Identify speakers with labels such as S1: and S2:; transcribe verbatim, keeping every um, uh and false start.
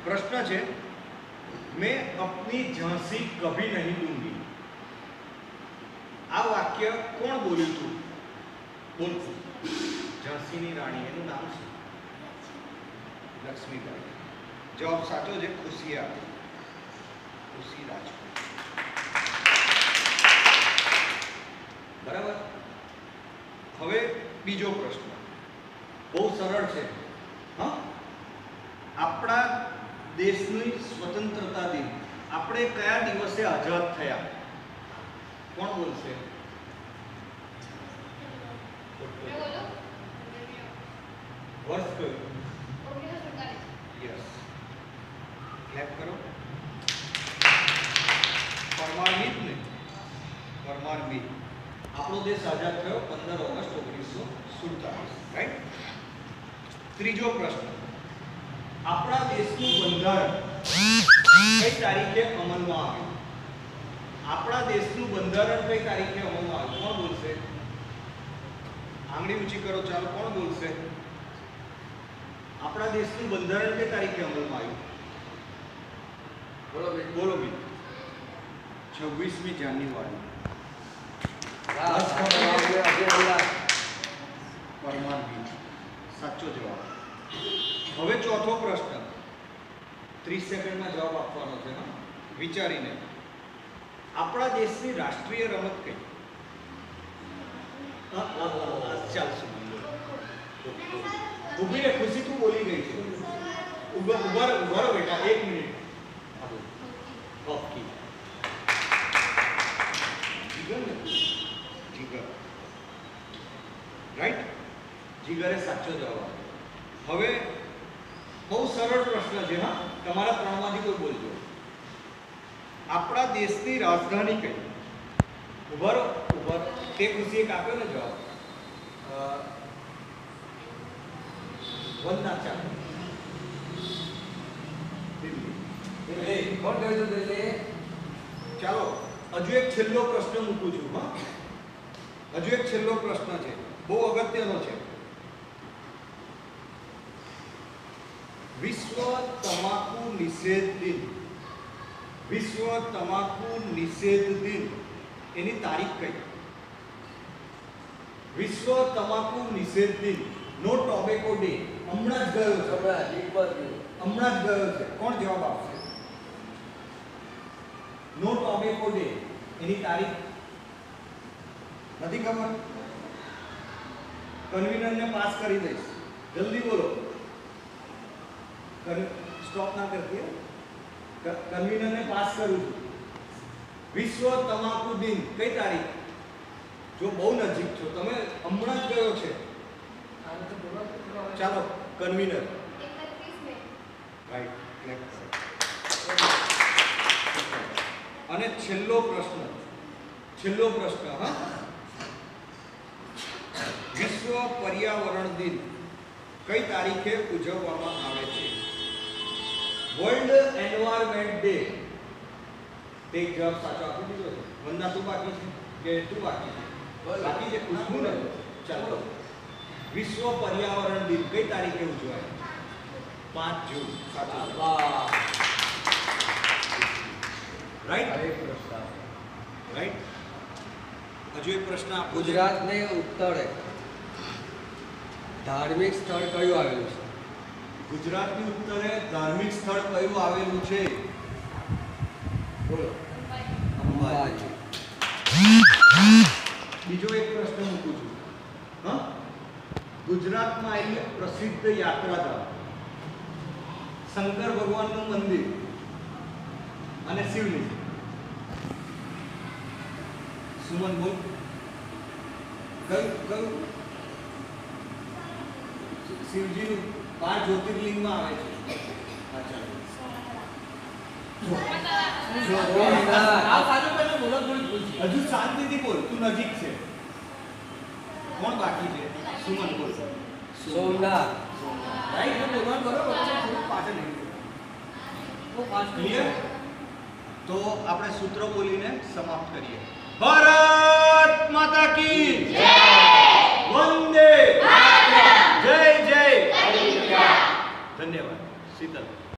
S1: प्रश्न है, मैं अपनी झांसी कभी नहीं दूंगी। आ वाक्य कोण बोल्યું હતું? बोल। झांसी ની राणी એનું નામ શું? लक्ष्मीबाई। जवाब साचो है खुशिया खुशी राजपूत। बराबर। हवे बीजो प्रश्न बहुत सरल है। हाँ, अपना देशनी स्वतंत्रता दिन આપણે કયા દિવસે આઝાદ થયા? કોણ બોલશે? વર્ષ કયું? यस, क्लैप करो। परमार मीत ने परमार मीत આપણો દેશ આઝાદ થયો पंद्रह ऑगस्ट ओगनीस सौ सैंतालीस, राइट। ત્રીજો પ્રશ્ન, આપણા દેશનું બંધારણ કઈ તારીખે અમલમાં આવ્યું? આપણા દેશનું બંધારણ કઈ તારીખે અમલમાં આવ્યું? કોણ બોલશે? આંગળી ઊંચી કરો, ચાલો, કોણ બોલશે? આપણા દેશનું બંધારણ કઈ તારીખે અમલમાં આવ્યું? બોલો ભાઈ, બોલો ભાઈ। छब्बीसमी जान्युआरी। परमार बीज साचो जवाब। હવે ચોથો પ્રશ્ન ત્રીસ સેકન્ડમાં જવાબ આપવાનો છે। હા, વિચારીને। આપણા દેશની રાષ્ટ્રીય રમત કઈ? ચાલ સુમન ઉભી રે, ખુશી તું બોલી ગઈ છે। ઉભા ઉભા ઉભા રહો બેટા, એક મિનિટ। હોકી જીગર ને જીગર, રાઈટ। જીગરે સાચો જવાબ આપ્યો। હવે બહુ સરળ પ્રશ્ન છે। હા, તમારા ત્રણમાંથી કોઈ બોલજો। આપણા દેશની રાજધાની કઈ? ઉભા રહો ઉભા રહો, તે ખુશીએ આપ્યો ને જવાબ। વંદના ચાલ દિલ્હી। કોણ કહે છે દિલ્હી? ચાલો, હજુ એક છેલ્લો પ્રશ્ન મૂકું છું। હા, હજુ એક છેલ્લો પ્રશ્ન છે, બહુ અગત્યનો છે। विश्व तंबाकू निषेध दिन, विश्व तंबाकू निषेध दिन एनी तारीख कई? विश्व तंबाकू निषेध दिन, नो टोबेको डे हमणा ज गयो छे, हमणा ज गयो छे। कोण जवाब आपशे? नो टोबेको डे एनी तारीख નથી ખબર? કન્વીનર ને પાસ કરી દઈશ, જલ્દી બોલો। स्टॉप ना करती है, कन्वीनर ने पास करूँ छू। विश्व तंबाकू दिन कई तारीख? जो बहुत नजीक छो तमे हमणा ज गयो छे। चलो कन्वीनर राइट, क्लेप करो। અને છેલ્લો પ્રશ્ન છેલ્લો પ્રશ્ન હા, વિશ્વ પર્યાવરણ દિન કઈ તારીખે ઉજવવામાં આવે છે? World environment day. તે જવાબ સાચો આપી દીધો છે। વંદના તું બાકી છે કે તું બાકી છે? બાકી છે, ખુશ્બુ ને। ચાલો, વિશ્વ પર્યાવરણ દિન કઈ તારીખે ઉજવાય? पाँच जून। સાચો રાઈટ રાઈટ। હજુ એક પ્રશ્ન આપો।
S2: ગુજરાત ને ઉત્તરે धार्मिक स्थल कયું આવેલું છે?
S1: ગુજરાતની ઉત્તરે ધાર્મિક સ્થળ કયું આવેલું છે? બોલો। અંબાજી। બીજો એક પ્રશ્ન મૂકું છું। હા, ગુજરાતમાં આવેલું પ્રસિદ્ધ યાત્રાધામ, શંકર ભગવાનનું મંદિર અને શિવલિંગ। સુમન બોલ, કયું કયું? शिवजी बार ज्योतिर्लिंग में आवे छे। अच्छा, हजू शांति थी बोल, तू नजीक से। कौन बाकी है? सुमन बोल।
S2: सोमनाथ।
S1: राइट, तो बोलवा करो, बच्चे थोड़ा पाछળ नहीं वो पास क्लियर। तो આપણે સૂત્ર બોલીને સમાપ્ત કરીએ। ભારત માતા की जय, वंदे मातरम, जय जय, धन्यवाद। शीतल।